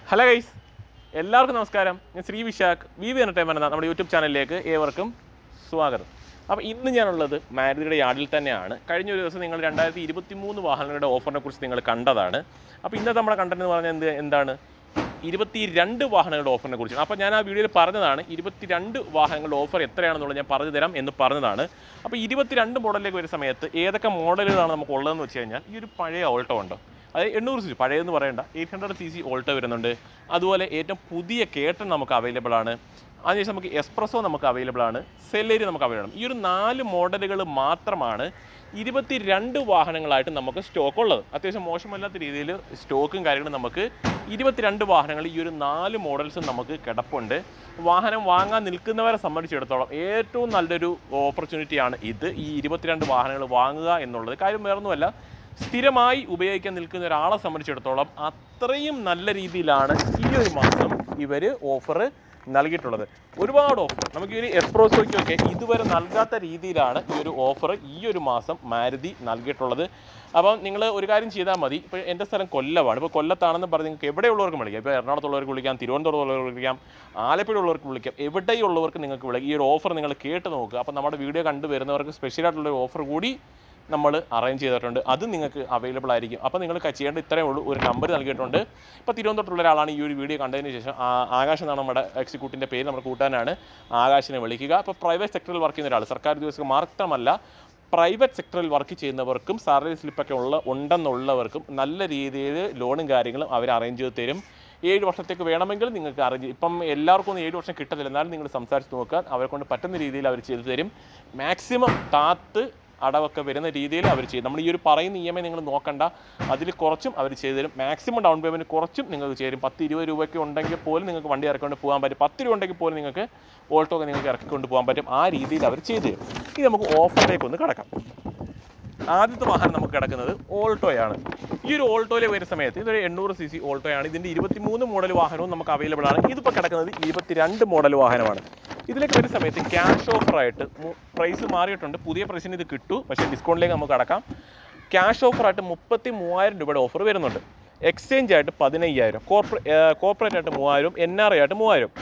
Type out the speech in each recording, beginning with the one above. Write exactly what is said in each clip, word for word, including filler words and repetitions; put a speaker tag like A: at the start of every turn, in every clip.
A: Hello guys, എല്ലാവർക്കും നമസ്കാരം. ഞാൻ Sree Vishakh V V entertainment എന്ന നമ്മുടെ യൂട്യൂബ് ചാനലിലേക്ക് ഏവർക്കും സ്വാഗതം. അപ്പോൾ ഇന്ന് ഞാനുള്ളത് മാരുതിയുടെ യാർഡിൽ തന്നെയാണ്. കഴിഞ്ഞ ഒരു ദിവസം നിങ്ങൾ രണ്ടായിരത്തി ഇരുപത്തി മൂന്ന് വാഹനങ്ങളുടെ ഓഫറിനെ കുറിച്ച് നിങ്ങൾ കണ്ടതാണ്. അപ്പോൾ ഇന്നത്തെ നമ്മുടെ കണ്ടന്റ് എന്ന് പറഞ്ഞാൽ എന്ത് എന്താണ് ഇരുപത്തി രണ്ട് വാഹനങ്ങളുടെ ഓഫറിനെ കുറിച്ചാണ്. അപ്പോൾ ഞാൻ ആ വീഡിയോയിൽ പറഞ്ഞതാണ് ഇരുപത്തി രണ്ട് വാഹനങ്ങളുടെ ഓഫർ എത്രയാണെന്നുള്ളത് ഞാൻ പറഞ്ഞു തരാം എന്ന് പറഞ്ഞതാണ്. അപ്പോൾ ഇരുപത്തിരണ്ട് മോഡലിലേക്ക് വരുന്ന സമയത്ത് ഏതൊക്കെ മോഡലുകളാണ് നമുക്ക് ഉള്ളതെന്ന് വെച്ച് കഴിഞ്ഞാൽ ഈ ഒരു പഴയ ഓൾട്ടോ ഉണ്ട്, അത് എണ്ണൂറ് സി സി പഴയതെന്ന് പറയേണ്ട eight hundred C C Alto വരുന്നുണ്ട്. അതുപോലെ ഏറ്റവും പുതിയ കേട്ടൺ നമുക്ക് അവൈലബിൾ ആണ്. അതിനുശേഷം നമുക്ക് എക്സ്പ്രസോ നമുക്ക് അവൈലബിൾ ആണ്, സെല്ലേരി നമുക്ക് അവൈലബിൾ ആണ്. ഈ ഒരു നാല് മോഡലുകൾ മാത്രമാണ് ഇരുപത്തി രണ്ട് വാഹനങ്ങളായിട്ട് നമുക്ക് സ്റ്റോക്ക് ഉള്ളത്. അത്യാവശ്യം മോശമല്ലാത്ത രീതിയിൽ സ്റ്റോക്കും കാര്യങ്ങളും നമുക്ക് ഇരുപത്തിരണ്ട് വാഹനങ്ങൾ ഈ ഒരു നാല് മോഡൽസും നമുക്ക് കിടപ്പുണ്ട്. വാഹനം വാങ്ങാൻ നിൽക്കുന്നവരെ സംബന്ധിച്ചിടത്തോളം ഏറ്റവും നല്ലൊരു ഓപ്പർച്യൂണിറ്റിയാണ് ഇത്, ഈ ഇരുപത്തിരണ്ട് വാഹനങ്ങൾ വാങ്ങുക എന്നുള്ളത്. കാര്യം വേറൊന്നുമല്ല, സ്ഥിരമായി ഉപയോഗിക്കാൻ നിൽക്കുന്ന ഒരാളെ സംബന്ധിച്ചിടത്തോളം അത്രയും നല്ല രീതിയിലാണ് ഈ ഒരു മാസം ഇവർ ഓഫർ നൽകിയിട്ടുള്ളത്. ഒരുപാട് ഓഫർ നമുക്ക് ഈ ഒരു എക്സ്പ്രസോയ്ക്കൊക്കെ ഇതുവരെ നൽകാത്ത രീതിയിലാണ് ഈ ഒരു ഓഫർ ഈ ഒരു മാസം മാരുതി നൽകിയിട്ടുള്ളത്. അപ്പം നിങ്ങൾ ഒരു കാര്യം ചെയ്താൽ മതി. ഇപ്പോൾ എൻ്റെ സ്ഥലം കൊല്ലമാണ്. ഇപ്പോൾ കൊല്ലത്താണെന്ന് പറഞ്ഞ് നിങ്ങൾക്ക് എവിടെയുള്ളവർക്ക് വിളിക്കാം. ഇപ്പോൾ എറണാകുളത്തുള്ളവർക്ക് വിളിക്കാം, തിരുവനന്തപുരത്തുള്ളവർക്ക് വിളിക്കാം, ആലപ്പുഴയുള്ളവർക്ക് വിളിക്കാം, എവിടെയുള്ളവർക്ക് നിങ്ങൾക്ക് വിളിക്കാം. ഈ ഒരു ഓഫർ നിങ്ങൾ കേട്ട് നോക്കുക. അപ്പോൾ നമ്മുടെ വീഡിയോ കണ്ടു വരുന്നവർക്ക് സ്പെഷ്യലായിട്ടുള്ളൊരു ഓഫർ കൂടി നമ്മൾ അറേഞ്ച് ചെയ്തിട്ടുണ്ട്, അത് നിങ്ങൾക്ക് അവൈലബിൾ ആയിരിക്കും. അപ്പോൾ നിങ്ങൾ ചെയ്യേണ്ട ഇത്രയേ ഉള്ളൂ. ഒരു നമ്പർ നൽകിയിട്ടുണ്ട്. ഇപ്പോൾ തിരുവനന്തപുരത്തുള്ള ഒരാളാണ് ഈ ഒരു വീഡിയോ കണ്ടതിന് ശേഷം ആകാശ് എന്നാണ് നമ്മുടെ എക്സിക്യൂട്ടീവിൻ്റെ പേര്, നമ്മുടെ കൂട്ടാനാണ്, ആകാശിനെ വിളിക്കുക. അപ്പോൾ പ്രൈവറ്റ് സെക്ടറിൽ വർക്ക് ചെയ്യുന്ന ഒരാൾ, സർക്കാർ ഉദ്യോഗസ്ഥർക്ക് മാത്രമല്ല പ്രൈവറ്റ് സെക്ടറിൽ വർക്ക് ചെയ്യുന്നവർക്കും സാലറി സ്ലിപ്പൊക്കെ ഉള്ള ഉണ്ടെന്നുള്ളവർക്കും നല്ല രീതിയിൽ ലോണും കാര്യങ്ങളും അവർ അറേഞ്ച് ചെയ്ത് തരും. ഏഴ് വർഷത്തേക്ക് വേണമെങ്കിൽ നിങ്ങൾക്ക് അറേഞ്ച്, ഇപ്പം എല്ലാവർക്കും ഒന്നും ഏഴ് വർഷം കിട്ടത്തില്ല, എന്നാലും നിങ്ങൾ സംസാരിച്ച് നോക്കുക, അവരെ കൊണ്ട് പറ്റുന്ന രീതിയിൽ അവർ ചെയ്തു തരും. മാക്സിമം താത്ത് അടവൊക്കെ വരുന്ന രീതിയിൽ അവർ ചെയ്യും. നമ്മൾ ഈ ഒരു പറയുന്ന ഇ എം ഐ നിങ്ങൾ നോക്കണ്ട, അതിൽ കുറച്ചും അവർ ചെയ്തു തരും. മാക്സിമം ഡൗൺ പേയ്മെൻറ്റ് കുറച്ചും നിങ്ങൾക്ക് ചേരും. പത്ത് ഇരുപത് രൂപയ്ക്ക് ഉണ്ടെങ്കിൽ പോലും നിങ്ങൾക്ക് വണ്ടി ഇറക്കിക്കൊണ്ട് പോകാൻ പറ്റും. പത്ത് രൂപ ഉണ്ടെങ്കിൽ പോലും നിങ്ങൾക്ക് ഓൾട്ടോ ഒക്കെ നിങ്ങൾക്ക് ഇറക്കിക്കൊണ്ട് പോകാൻ പറ്റും. ആ രീതിയിൽ അവർ ചെയ്തു തരും. ഇനി നമുക്ക് ഓഫറിലേക്ക് ഒന്ന് കിടക്കാം. ആദ്യത്തെ വാഹനം നമുക്ക് കിടക്കുന്നത് ഓൾട്ടോയാണ്. ഈ ഒരു ഓൾട്ടോയിൽ വരുന്ന സമയത്ത് ഇതൊരു എണ്ണൂറ് സി സി ഓൾട്ടോയാണ്. ഇതിൻ്റെ ഇരുപത്തി മൂന്ന് മോഡൽ വാഹനവും നമുക്ക് അവൈലബിൾ ആണ്. ഇതിപ്പോൾ കിടക്കുന്നത് ഇരുപത്തിരണ്ട് മോഡൽ വാഹനമാണ്. ഇതിലേക്ക് വരുന്ന സമയത്ത് ക്യാഷ് ഓഫറായിട്ട് പ്രൈസ് മാറിയിട്ടുണ്ട്, പുതിയ പ്രൈസിന് ഇത് കിട്ടും, പക്ഷേ ഡിസ്കൗണ്ടിലേക്ക് നമുക്ക് കടക്കാം. ക്യാഷ് ഓഫറായിട്ട് മുപ്പത്തി മൂവായിരം രൂപയുടെ ഓഫർ വരുന്നുണ്ട്. എക്സ്ചേഞ്ച് ആയിട്ട് പതിനയ്യായിരം, കോർപ്പറേ കോർപ്പറേറ്റ് ആയിട്ട് മൂവായിരം, എൻ ആർ ഐ ആയിട്ട് മൂവായിരം,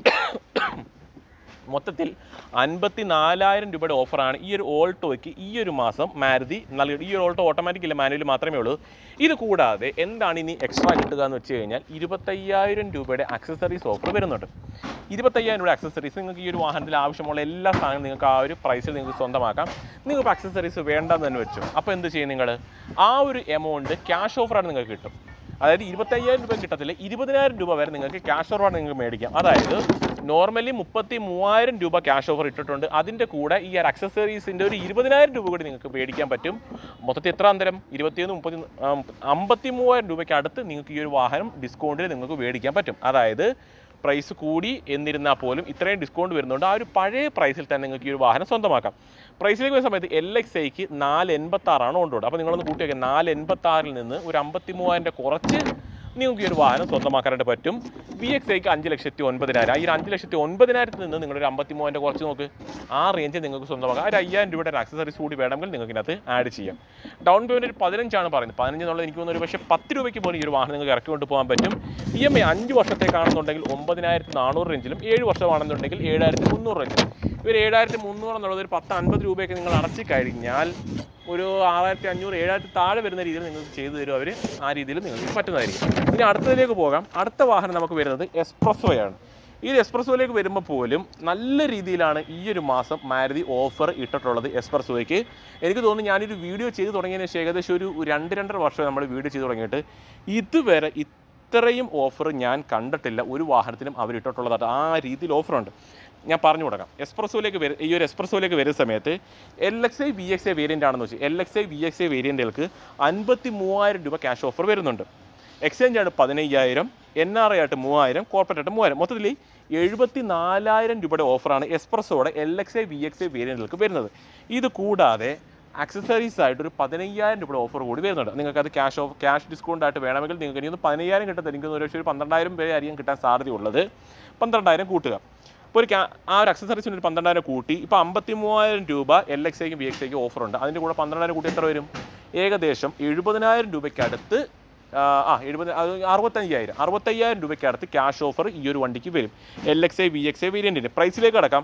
A: മൊത്തത്തിൽ അൻപത്തി നാലായിരം രൂപയുടെ ഓഫറാണ് ഈ ഒരു ഓൾട്ടോയ്ക്ക് ഈ ഒരു മാസം മാരുതി നൽകി. ഈ ഒരു ഓൾട്ടോ ഓട്ടോമാറ്റിക് ഇല്ല, മാനുവൽ മാത്രമേ ഉള്ളൂ. ഇത് കൂടാതെ എന്താണ് ഇനി എക്സ്ട്രാ കിട്ടുക എന്ന് വെച്ച് കഴിഞ്ഞാൽ ഇരുപത്തയ്യായിരം രൂപയുടെ അക്സസറീസ് ഓഫർ വരുന്നുണ്ട്. ഇരുപത്തയ്യായിരം രൂപയുടെ അക്സസറീസ് നിങ്ങൾക്ക് ഈ ഒരു വാഹനത്തിൽ ആവശ്യമുള്ള എല്ലാ സാധനവും നിങ്ങൾക്ക് ആ ഒരു പ്രൈസിൽ നിങ്ങൾക്ക് സ്വന്തമാക്കാം. നിങ്ങൾക്ക് അക്സസറീസ് വേണ്ടെന്ന് തന്നെ വെച്ചു. അപ്പോൾ എന്ത് ചെയ്യും, നിങ്ങൾ ആ ഒരു എമൗണ്ട് ക്യാഷ് ഓഫറാണ് നിങ്ങൾക്ക് കിട്ടും. അതായത് ഇരുപത്തയ്യായിരം രൂപ കിട്ടത്തില്ല, ഇരുപതിനായിരം രൂപ വരെ നിങ്ങൾക്ക് ക്യാഷ് ഓഫറാണ് നിങ്ങൾക്ക് മേടിക്കാം. അതായത് നോർമലി മുപ്പത്തി മൂവായിരം രൂപ ക്യാഷ് ഓഫർ ഇട്ടിട്ടുണ്ട്. അതിൻ്റെ കൂടെ ഈ ഒരു അക്സസറീസിൻ്റെ ഒരു ഇരുപതിനായിരം രൂപ കൂടി നിങ്ങൾക്ക് മേടിക്കാൻ പറ്റും. മൊത്തത്തിൽ എത്ര അന്തരം ഇരുപത്തിയൊന്ന് മുപ്പത്തി അമ്പത്തി മൂവായിരം രൂപയ്ക്ക് അടുത്ത് നിങ്ങൾക്ക് ഈ ഒരു വാഹനം ഡിസ്കൗണ്ടിൽ നിങ്ങൾക്ക് മേടിക്കാൻ പറ്റും. അതായത് പ്രൈസ് കൂടി എന്നിരുന്നാൽ പോലും ഇത്രയും ഡിസ്കൗണ്ട് വരുന്നുണ്ട്. ആ ഒരു പഴയ പ്രൈസിൽ തന്നെ നിങ്ങൾക്ക് ഈ ഒരു വാഹനം സ്വന്തമാക്കാം. പ്രൈസിലേക്ക് വരുന്ന സമയത്ത് എൽ എക്സ് ഐക്ക് നാല് എൺപത്തി ആറാണ് കൊണ്ടുപോകും. അപ്പോൾ നിങ്ങളൊന്ന് കൂട്ടി വയ്ക്കുക, നാല് എൺപത്തി ആറിൽ നിന്ന് ഒരു അമ്പത്തി മൂവായിരം കുറച്ച് നിങ്ങൾക്ക് ഈ ഒരു വാഹനം സ്വന്തമാക്കാനായിട്ട് പറ്റും. വി എക്സ് ഐക്ക് അഞ്ച് ലക്ഷത്തി ഒൻപതിനായിരം, ഈ ഒരു അഞ്ച് ലക്ഷത്തി ഒൻപതിനായിരത്തിൽ നിന്ന് നിങ്ങളൊരു അമ്പത്തി മൂവായിരം കുറച്ച് നോക്ക്, ആ റേഞ്ച് നിങ്ങൾക്ക് സ്വന്തമാക്കാം. ഒരു അയ്യായിരം രൂപയുടെ ഒരു ആക്സസറീസ് കൂടി വേണമെങ്കിൽ നിങ്ങൾക്ക് ഇതിനകത്ത് ആഡ് ചെയ്യാം. ഡൗൺ പേയ്മെൻറ്റ് ഒരു പതിനഞ്ചാണ് പറയുന്നത്. പതിനഞ്ച് എന്നുള്ളത് എനിക്ക് തോന്നുന്നു ഒരു പക്ഷേ പത്ത് രൂപയ്ക്ക് പോലും ഈ ഒരു വാഹനം നിങ്ങൾക്ക് ഇറക്കി കൊണ്ട് പോകാൻ പറ്റും. ഇ എം ഐ അഞ്ച് വർഷത്തേക്കാണെന്നുണ്ടെങ്കിൽ ഒമ്പതിനായിരത്തി നാനൂറ് റേഞ്ചിലും, ഏഴ് വർഷമാണെന്നുണ്ടെങ്കിൽ ഏഴായിരത്തി മുന്നൂറ് റേഞ്ചിലും. ഒരു ഏഴായിരത്തി മുന്നൂറ് എന്നുള്ളത് ഒരു പത്ത് അൻപത് രൂപയൊക്കെ നിങ്ങൾ അടച്ചു കഴിഞ്ഞാൽ ഒരു ആറായിരത്തി അഞ്ഞൂറ് ഏഴായിരത്തി താഴെ വരുന്ന രീതിയിൽ നിങ്ങൾക്ക് ചെയ്തു തരും അവർ. ആ രീതിയിൽ നിങ്ങൾക്ക് പറ്റുന്നതായിരിക്കും. ഇനി അടുത്തതിലേക്ക് പോകാം. അടുത്ത വാഹനം നമുക്ക് വരുന്നത് എക്സ്പ്രസോയാണ്. ഈ എക്സ്പ്രസോയിലേക്ക് വരുമ്പോൾ പോലും നല്ല രീതിയിലാണ് ഈ ഒരു മാസം മാരുതി ഓഫർ ഇട്ടിട്ടുള്ളത് എക്സ്പ്രസോയ്ക്ക്. എനിക്ക് തോന്നുന്നു ഞാനൊരു വീഡിയോ ചെയ്ത് തുടങ്ങിയതിന് ശേഷം ഏകദേശം ഒരു രണ്ട് രണ്ടര വർഷം നമ്മൾ വീഡിയോ ചെയ്ത് തുടങ്ങിയിട്ട് ഇതുവരെ ഇത്രയും ഓഫർ ഞാൻ കണ്ടിട്ടില്ല ഒരു വാഹനത്തിനും അവർ ഇട്ടിട്ടുള്ളതായിട്ട്. ആ രീതിയിൽ ഓഫറുണ്ട്. ഞാൻ പറഞ്ഞു കൊടുക്കാം. എക്സ്പ്രസോയിലേക്ക് വരും ഈ ഒരു എക്സ്പ്രസോയിലേക്ക് വരുന്ന സമയത്ത് L X I V X I variant ആണെന്ന് വെച്ചാൽ L X I V X I വേരിയൻ്റുകൾക്ക് അൻപത്തി മൂവായിരം രൂപ ക്യാഷ് ഓഫർ വരുന്നുണ്ട്. എക്സ്ചേഞ്ച് ആണ് പതിനയ്യായിരം, എൻ ആർ ഐ ആയിട്ട് മൂവായിരം, കോർപ്പറേറ്റ് ആയിട്ട് മൂവായിരം, മൊത്തത്തിൽ എഴുപത്തി നാലായിരം രൂപയുടെ ഓഫറാണ് എക്സ്പ്രസോയുടെ L X I V X I വേരിയൻ്റുകൾക്ക് വരുന്നത്. ഇത് കൂടാതെ ആക്സസറീസ് ആയിട്ട് ഒരു പതിനയ്യായിരം രൂപയുടെ ഓഫർ കൂടി വരുന്നുണ്ട്. നിങ്ങൾക്ക് അത് ക്യാഷ് ഓഫ് ക്യാഷ് ഡിസ്കൗണ്ട് ആയിട്ട് വേണമെങ്കിൽ നിങ്ങൾക്ക് ഇനി ഒന്ന് പതിനയ്യായിരം കിട്ടത്തില്ല, എനിക്ക് ഒരു പക്ഷേ ഒരു പന്ത്രണ്ടായിരം വരെ ആയിരിക്കും കിട്ടാൻ സാധ്യതയുള്ളത്. പന്ത്രണ്ടായിരം കൂട്ടുക. ഇപ്പോൾ ഒരു ആ ഒരു അക്സസറീസിന് ഒരു പന്ത്രണ്ടായിരം കൂട്ടി ഇപ്പോൾ അമ്പത്തി മൂവായിരം രൂപ എൽ എക്സ് ഐക്കും വി എക്സ് ഐക്കും ഓഫറുണ്ട്. അതിൻ്റെ കൂടെ പന്ത്രണ്ടായിരം കൂട്ടി എത്ര വരും? ഏകദേശം എഴുപതിനായിരം രൂപയ്ക്ക് അടുത്ത് ആ എഴുപത് അറുപത്തയ്യായിരം അറുപത്തയ്യായിരം രൂപയ്ക്ക് അടുത്ത് ക്യാഷ് ഓഫർ ഈ ഒരു വണ്ടിക്ക് വരും. L X I V X I വേരിയൻറ്റിന് പ്രൈസിലേക്ക് കടക്കാം.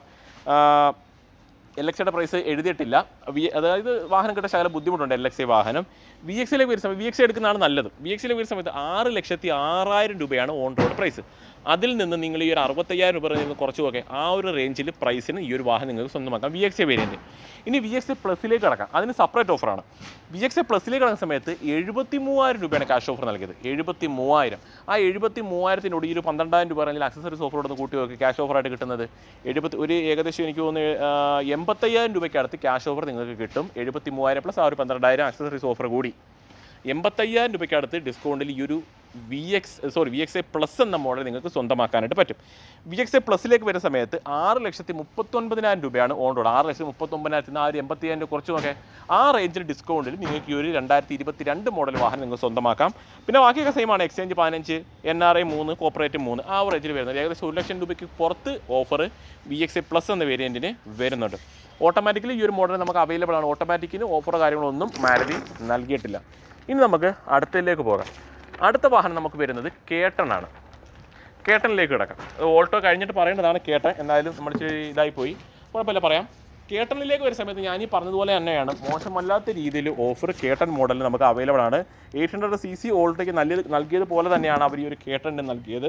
A: എൽ എക്സ് ഐയുടെ പ്രൈസ് എഴുതിയിട്ടില്ല. വി അതായത് വാഹനം കിട്ടാൻ ശകലം ബുദ്ധിമുട്ടുണ്ട് എൽ എക്സ് ഐ വാഹനം. വി എക്സ് ഐയിലേക്ക് വരുന്ന സമയത്ത് വി എക്സ് ഐ എടുക്കുന്നതാണ് നല്ലത്. വി എക്സ് ഐയിലേക്ക് വരുന്ന സമയത്ത് ആറ് ലക്ഷത്തി ആറായിരം രൂപയാണ് ഓൺ റോഡ് പ്രൈസ്. അതിൽ നിന്ന് നിങ്ങൾ ഈ ഒരു അറുപത്തയ്യായിരം രൂപ നിന്ന് കുറച്ച് നോക്കെ ആ ഒരു റേഞ്ചിൽ പ്രൈസിന് ഈ ഒരു വാഹനം നിങ്ങൾക്ക് സ്വന്തമാക്കാം വി എക്സ് ഐ വേരിയൻറ്റ്. ഇനി വി എക്സ് ഐ പ്ലസിലേക്ക് കടക്കാം. അതിന് സെപ്പറേറ്റ് ഓഫറാണ്. വി എക്സ് ഐ പ്ലസിലേക്ക് കടക്കുന്ന സമയത്ത് എഴുപത്തി മൂവായിരം രൂപയാണ് ക്യാഷ് ഓഫർ നൽകിയത്. എഴുപത്തി മൂവായിരം ആ എഴുപത്തി മൂവായിരത്തിനോട് ഈ ഒരു പന്ത്രണ്ടായിരം രൂപ അല്ലെങ്കിൽ അക്സസറീസ് ഓഫറോട് കൂട്ടി നോക്കി ക്യാഷ് ഓഫറായിട്ട് കിട്ടുന്നത് എഴുപത്തി ഒരു ഏകദേശം എനിക്ക് തോന്നുന്നു എൺപത്തയ്യായിരം രൂപയ്ക്ക് അടുത്ത് ക്യാഷ് ഓഫർ നിങ്ങൾക്ക് കിട്ടും. എഴുപത്തി മൂവായിരം പ്ലസ് ആ ഒരു പന്ത്രണ്ടായിരം അക്സസറീസ് ഓഫർ കൂടി എൺപത്തയ്യായിരം രൂപയ്ക്ക് അടുത്ത് ഡിസ്കൗണ്ടിൽ ഈ ഒരു V X sorry V X I plus എന്ന മോഡൽ നിങ്ങൾക്ക് സ്വന്തമാക്കാനായിട്ട് പറ്റും. വി എക്സ് ഐ പ്ലസിലേക്ക് വരുന്ന സമയത്ത് ആറ് ലക്ഷത്തി മുപ്പത്തൊൻപതിനായിരം രൂപയാണ് ഓൺ റോഡ്. ആറ് ലക്ഷത്തി മുപ്പത്തൊമ്പതിനായിരത്തിന് ആ ഒരു എൺപത്തിയായിരം രൂപ കുറച്ച് നോക്കെ ആ റേഞ്ചിൽ ഡിസ്കൗണ്ടിൽ നിങ്ങൾക്ക് ഈ ഒരു രണ്ടായിരത്തി ഇരുപത്തി രണ്ട് മോഡൽ വാഹനം നിങ്ങൾക്ക് സ്വന്തമാക്കാം. പിന്നെ ബാക്കിയൊക്കെ സെയിമാണ്. എക്സ്ചേഞ്ച് പതിനഞ്ച്, എൻ ആർ ഐ മൂന്ന്, കോപ്പറേറ്റ് മൂന്ന്, ആ റേഞ്ചിൽ വരുന്നത് ഏകദേശം ഒരു ലക്ഷം രൂപയ്ക്ക് പുറത്ത് offer V X I plus എന്ന വേരിയൻറ്റിന് വരുന്നുണ്ട്. ഓട്ടോമാറ്റിക്കലി ഈ ഒരു മോഡൽ നമുക്ക് അവൈലബിൾ ആണ്. ഓട്ടോമാറ്റിക്കിന് ഓഫറോ കാര്യങ്ങളൊന്നും മാരുതി നൽകിയിട്ടില്ല. ഇനി നമുക്ക് അടുത്തതിലേക്ക് പോകാം. അടുത്ത വാഹനം നമുക്ക് വരുന്നത് കേട്ടനാണ്. കേട്ടനിലേക്ക് കിടക്കാം. ഓൾട്ടോ കഴിഞ്ഞിട്ട് പറയേണ്ടതാണ് കേട്ടൻ, എന്നാലും നമ്മൾ ഇതായിപ്പോയി, കുഴപ്പമില്ല പറയാം. കേട്ടനിലേക്ക് വരുന്ന സമയത്ത് ഞാൻ ഈ പറഞ്ഞതുപോലെ തന്നെയാണ്, മോശമല്ലാത്ത രീതിയിൽ ഓഫർ കേട്ടൻ മോഡലിൽ നമുക്ക് അവൈലബിൾ ആണ്. എയ്റ്റ് ഹൺഡ്രഡ് സി സി ഓൾട്ടോയ്ക്ക് നല്ല നൽകിയതുപോലെ തന്നെയാണ് അവർ ഈ ഒരു കേട്ടന് നൽകിയത്.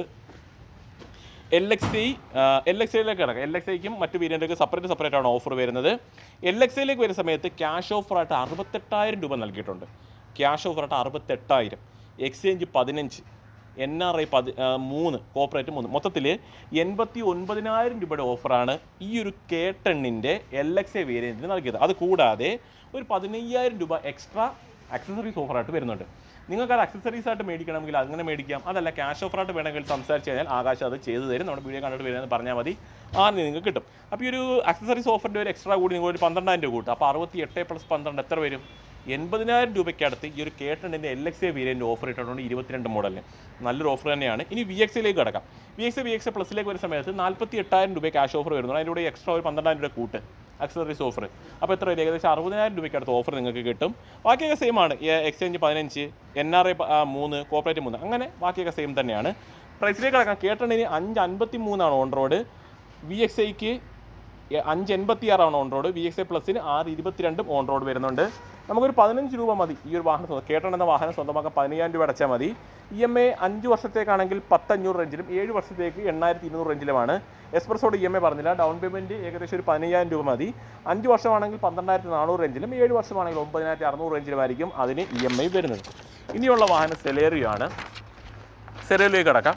A: L X I L X ഐയിലേക്ക് കിടക്കാം. എൽ എക്സ് ഐക്കും മറ്റ് വേരിയൻറ്റൊക്കെ സെപ്പറേറ്റ് സെപ്പറേറ്റ് ആണ് ഓഫർ വരുന്നത്. എൽ എക്സ് ഐയിലേക്ക് വരുന്ന സമയത്ത് ക്യാഷ് ഓഫറായിട്ട് അറുപത്തെട്ടായിരം രൂപ നൽകിയിട്ടുണ്ട്. ക്യാഷ് ഓഫറായിട്ട് അറുപത്തെട്ടായിരം, എക്സ്ചേഞ്ച് പതിനഞ്ച്, എൻ ആർ ഐ പതി മൂന്ന്, കോപ്പറേറ്റ് മൂന്ന്, മൊത്തത്തിൽ എൺപത്തി ഒൻപതിനായിരം രൂപയുടെ ഓഫറാണ് ഈ ഒരു കേട്ടണ്ണിൻ്റെ എൽ എക്സ് ഐ വേരിയൻറ്റിന് നൽകിയത്. അത് കൂടാതെ ഒരു പതിനയ്യായിരം രൂപ എക്സ്ട്രാ അക്സസറീസ് ഓഫറായിട്ട് വരുന്നുണ്ട്. നിങ്ങൾക്ക് അത് അക്സസറീസ് ആയിട്ട് മേടിക്കണമെങ്കിൽ അങ്ങനെ മേടിക്കാം. അതല്ല ക്യാഷ് ഓഫറായിട്ട് വേണമെങ്കിൽ സംസാരിച്ച് കഴിഞ്ഞാൽ ആകാശം അത് ചെയ്തു തരും. നമ്മുടെ വീഡിയോ കണ്ടിട്ട് വരുന്നത് പറഞ്ഞാൽ മതി, ആറിന് നിങ്ങൾക്ക് കിട്ടും. അപ്പോൾ ഈ ഒരു അക്സസറീസ് ഓഫറിൻ്റെ ഒരു എക്സ്ട്രാ കൂടി നിങ്ങൾ ഒരു പന്ത്രണ്ടായിരം രൂപ കൂട്ടും. അപ്പോൾ അറുപത്തി എട്ട് പ്ലസ് പന്ത്രണ്ട് എത്ര വരും? എൺപതിനായിരം രൂപയ്ക്ക് അടുത്ത് ഈ ഒരു കേട്ടണിൻ്റെ L X I variant offer ഇട്ടിട്ടുണ്ട് ഇരുപത്തിരണ്ട് മോഡലിന്. നല്ലൊരു ഓഫർ തന്നെയാണ്. ഇനി വി എക്സ് ഐയിലേക്ക് കിടക്കാം. V X I V X I പ്ലസിലേക്ക് വരുന്ന സമയത്ത് നാൽപ്പത്തി എട്ടായിരം രൂപ ക്യാഷ് ഓഫർ വരുന്നു. അതിൻ്റെ കൂടെ എക്സ്ട്രാ ഒരു പന്ത്രണ്ടായിരം രൂപ കൂട്ട് അക്സസറീസ് ഓഫർ. അപ്പോൾ എത്ര വരും? ഏകദേശം അറുപതിനായിരം രൂപയ്ക്ക് അടുത്ത് ഓഫർ നിങ്ങൾക്ക് കിട്ടും. ബാക്കിയൊക്കെ സെയിം ആണ്. എക്സ്ചേഞ്ച് പതിനഞ്ച്, എൻ ആർ ഐ മൂന്ന്, കോപ്പറേറ്റ് മൂന്ന്, അങ്ങനെ ബാക്കിയൊക്കെ സെയിം തന്നെയാണ്. പ്രൈസിലേക്ക് കിടക്കാം. കേട്ടണിന് അഞ്ച് അൻപത്തി മൂന്നാണ് ഓൺ റോഡ്. വി എക്സ് ഐക്ക് അഞ്ച് എൺപത്തി ആറാണ് on road. V X I പ്ലസിന് ആറ് ഇരുപത്തിരണ്ടും ഓൺ റോഡ് വരുന്നുണ്ട്. നമുക്കൊരു പതിനഞ്ച് രൂപ മതി ഈ ഒരു വാഹനം കേട്ടൺ എന്ന വാഹനം സ്വന്തമാക്കാൻ. പതിനയ്യായിരം രൂപ അടച്ചാൽ മതി. ഇ എം ഐ അഞ്ച് വർഷത്തേക്കാണെങ്കിൽ പത്തഞ്ഞൂറ് റേഞ്ചിലും ഏഴ് വർഷത്തേക്ക് എണ്ണായിരത്തി ഇരുന്നൂറ് റേഞ്ചിലുമാണ്. എക്സ്പ്രസോട് ഇ എം ഐ പറഞ്ഞില്ല. ഡൗൺ പേയ്മെൻറ്റ് ഏകദേശം ഒരു പതിനയ്യായിരം രൂപ മതി. അഞ്ച് വർഷമാണെങ്കിൽ പന്ത്രണ്ടായിരത്തി നാനൂറ് റേഞ്ചിലും ഏഴ് വർഷമാണെങ്കിൽ ഒമ്പതിനായിരത്തി അറുന്നൂറ് റേഞ്ചിലുമായിരിക്കും അതിന് ഇ എം ഐ വരുന്നത്. ഇനിയുള്ള വാഹനം സെലേറിയോ ആണ്. സെലേറിയോയിൽ കിടക്കാം.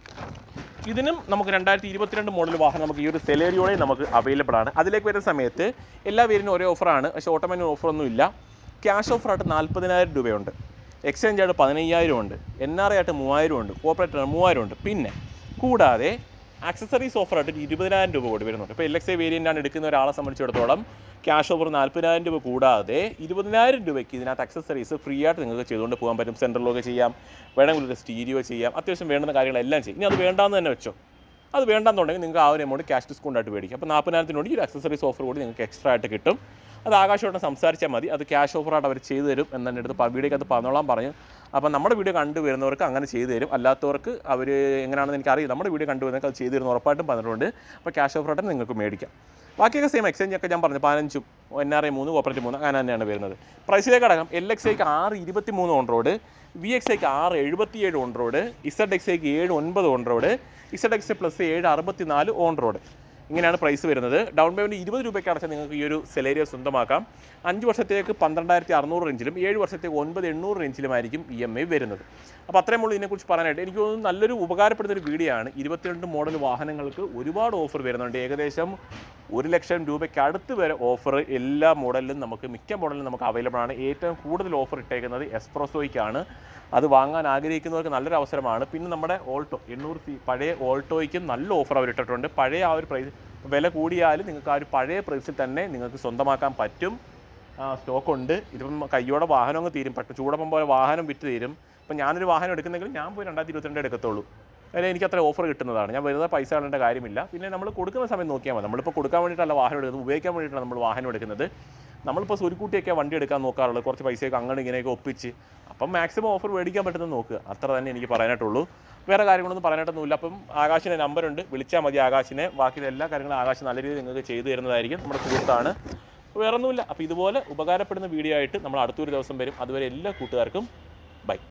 A: ഇതിനും നമുക്ക് രണ്ടായിരത്തി ഇരുപത്തിരണ്ട് മോഡൽ വാഹനം നമുക്ക് ഈ ഒരു സെലേറിയോടെ നമുക്ക് അവൈലബിൾ ആണ്. അതിലേക്ക് വരുന്ന സമയത്ത് എല്ലാ പേരിനും ഒരേ ഓഫറാണ്, പക്ഷേ ഓട്ടോമാറ്റിക് ഓഫറൊന്നും ഇല്ല. ക്യാഷ് ഓഫറായിട്ട് നാൽപ്പതിനായിരം രൂപയുണ്ട്, എക്സ്ചേഞ്ച് ആയിട്ട് പതിനയ്യായിരം ഉണ്ട്, എൻ ആർ ഐ ആയിട്ട് മൂവായിരം ഉണ്ട്, കോപ്പറേറ്റ് മൂവായിരം ഉണ്ട്. പിന്നെ കൂടാതെ ആക്സസറീസ് ഓഫറായിട്ട് ഒരു ഇരുപതിനായിരം രൂപ കൂടി വരുന്നുണ്ട്. ഇപ്പോൾ എൽ എക്സ് ഐ വേരിയൻ്റാണ് എടുക്കുന്ന ഒരാളെ സംബന്ധിച്ചിടത്തോളം ക്യാഷ് ഓഫർ നാൽപ്പതിനായിരം രൂപ കൂടാതെ ഇരുപതിനായിരം രൂപയ്ക്ക് ഇതിനകത്ത് അക്സസറീസ് ഫ്രീ ആയിട്ട് നിങ്ങൾക്ക് ചെയ്തുകൊണ്ട് പോകാൻ പറ്റും. സെൻട്രലൊക്കെ ചെയ്യാം, വേണമെങ്കിൽ ഒരു സ്റ്റീരിയോ ചെയ്യാം, അത്യാവശ്യം വേണ്ടുന്ന കാര്യങ്ങളെല്ലാം ചെയ്യും. ഇനി അത് വേണ്ടാന്ന് തന്നെ വെച്ചോ, അത് വേണ്ടാന്നുണ്ടെങ്കിൽ നിങ്ങൾക്ക് ആ ഒരു എമൗണ്ട് ക്യാഷ് ഡിസ്കൗണ്ട് ആയിട്ട് മേടിക്കും. അപ്പോൾ നാൽപ്പതിനായിരത്തിനോട് ഈ ഒരു അക്സസറീസ് ഓഫർ കൂടി നിങ്ങൾക്ക് എക്സ്ട്രാ ആയിട്ട് കിട്ടും. അത് ആകാശമായിട്ട് സംസാരിച്ചാൽ മതി, അത് ക്യാഷ് ഓഫറായിട്ട് അവർ ചെയ്തു തരും എന്നെ അടുത്ത് വീഡിയോക്ക് അത് പറഞ്ഞോളാൻ പറഞ്ഞു. അപ്പോൾ നമ്മുടെ വീഡിയോ കണ്ടുവരുന്നവർക്ക് അങ്ങനെ ചെയ്തു തരും, അല്ലാത്തവർക്ക് അവർ എങ്ങനെയാണെന്ന് എനിക്കറിയാം. നമ്മുടെ വീഡിയോ കണ്ടുവരുന്നവർക്ക് അത് ചെയ്തു തരുന്ന ഉറപ്പായിട്ടും പറഞ്ഞിട്ടുണ്ട്. അപ്പോൾ ക്യാഷ് ഓഫറായിട്ട് നിങ്ങൾക്ക് മേടിക്കാം. ബാക്കിയൊക്കെ സെയിം. എക്സ്ചേഞ്ച് ഒക്കെ ഞാൻ പറഞ്ഞു പതിനഞ്ചും എൻ ആർ ഐ മൂന്ന്, കോപ്പറേറ്റ് മൂന്ന്, അങ്ങനെ തന്നെയാണ് വരുന്നത്. പ്രൈസിലേക്ക് അടക്കം എൽ എക്സ് ഐക്ക് ആറ് ഇരുപത്തി മൂന്ന് ഓൺ റോഡ്, വി എക്സ് ഐക്ക് ആറ് എഴുപത്തി ഏഴ് ഓൺ റോഡ്, ഇസഡ് എക്സ് ഐക്ക് ഏഴ് ഒൻപത് on road, Z X I plus ഏഴ് അറുപത്തി നാല് ഓൺ റോഡ്. ഇങ്ങനെയാണ് പ്രൈസ് വരുന്നത്. ഡൗൺ പേയ്മെൻറ്റ് ഇരുപത് രൂപയ്ക്ക് അടച്ചാൽ നിങ്ങൾക്ക് ഈ ഒരു സെലേറിയോ സ്വന്തമാക്കാം. അഞ്ച് വർഷത്തേക്ക് പന്ത്രണ്ടായിരത്തി അറുന്നൂറ് റേഞ്ചിലും ഏഴ് വർഷത്തേക്ക് ഒൻപത് എണ്ണൂറ് റേഞ്ചിലുമായിരിക്കും ഇ എം ഐ വരുന്നത്. അപ്പോൾ അത്രയും ഉള്ളൂ ഇതിനെക്കുറിച്ച് പറയാനായിട്ട്. എനിക്ക് തോന്നുന്നു നല്ലൊരു ഉപകാരപ്പെടുന്നൊരു വീഡിയോ ആണ്. ഇരുപത്തിരണ്ട് മോഡൽ വാഹനങ്ങൾക്ക് ഒരുപാട് ഓഫർ വരുന്നുണ്ട്. ഏകദേശം ഒരു ലക്ഷം രൂപയ്ക്ക് അടുത്ത് വരെ ഓഫർ എല്ലാ മോഡലിലും നമുക്ക് മിക്ക മോഡലിലും നമുക്ക് അവൈലബിൾ ആണ്. ഏറ്റവും കൂടുതൽ ഓഫർ ഇട്ടേക്കുന്നത് എക്സ്പ്രസോയ്ക്കാണ്. അത് വാങ്ങാൻ ആഗ്രഹിക്കുന്നവർക്ക് നല്ലൊരു അവസരമാണ്. പിന്നെ നമ്മുടെ ഓൾട്ടോ എണ്ണൂറ് സി പഴയ ഓൾട്ടോയ്ക്കും നല്ല ഓഫർ അവർ ഇട്ടിട്ടുണ്ട്. പഴയ ആ ഒരു പ്രൈസ് വില കൂടിയാലും നിങ്ങൾക്ക് ആ ഒരു പഴയ പ്രൈസിൽ തന്നെ നിങ്ങൾക്ക് സ്വന്തമാക്കാൻ പറ്റും. സ്റ്റോക്കുണ്ട്. ഇതിപ്പം കയ്യോടെ വാഹനം അങ്ങ് തീരും, പെട്ടെന്ന് ചൂടപ്പം പോലെ വാഹനം വിറ്റ് തീരും. ഇപ്പം ഞാനൊരു വാഹനം എടുക്കുന്നെങ്കിൽ ഞാൻ പോയി രണ്ടായിരത്തി ഇരുപത്തിരണ്ട് എടുക്കത്തുള്ളൂ. അല്ലെങ്കിൽ എനിക്ക് അത്ര ഓഫർ കിട്ടുന്നതാണ്. ഞാൻ വെറുതെ പൈസ കാണേണ്ട കാര്യമില്ല. പിന്നെ നമ്മൾ കൊടുക്കുന്ന സമയം നോക്കിയാൽ മതി. നമ്മളിപ്പോൾ കൊടുക്കാൻ വേണ്ടിയിട്ടല്ല വാഹനം എടുക്കുന്നത്, ഉപയോഗിക്കാൻ വേണ്ടിയിട്ടാണ് നമ്മൾ വാഹനം എടുക്കുന്നത്. നമ്മളിപ്പോൾ സുരുക്കൂട്ടിയൊക്കെ വണ്ടി എടുക്കാൻ നോക്കാറുള്ളത്, കുറച്ച് പൈസയൊക്കെ അങ്ങനെ ഇങ്ങനെയൊക്കെ ഒപ്പിച്ച്. അപ്പം മാക്സിമം ഓഫർ മേടിക്കാൻ പറ്റുന്നത് നോക്കുക, അത്ര തന്നെ എനിക്ക് പറയാനായിട്ടുള്ളൂ. വേറെ കാര്യങ്ങളൊന്നും പറയാനായിട്ടൊന്നുമില്ല. അപ്പം ആകാശിൻ്റെ നമ്പറുണ്ട്, വിളിച്ചാൽ മതി ആകാശിനെ. ബാക്കി എല്ലാ കാര്യങ്ങളും ആകാശ് നല്ല രീതിയിൽ നിങ്ങൾക്ക് ചെയ്തു തരുന്നതായിരിക്കും. നമ്മുടെ സുഹൃത്താണ്, വേറൊന്നുമില്ല. അപ്പോൾ ഇതുപോലെ ഉപകാരപ്പെടുന്ന വീഡിയോ ആയിട്ട് നമ്മൾ അടുത്തൊരു ദിവസം വരും. അതുവരെ എല്ലാ കൂട്ടുകാർക്കും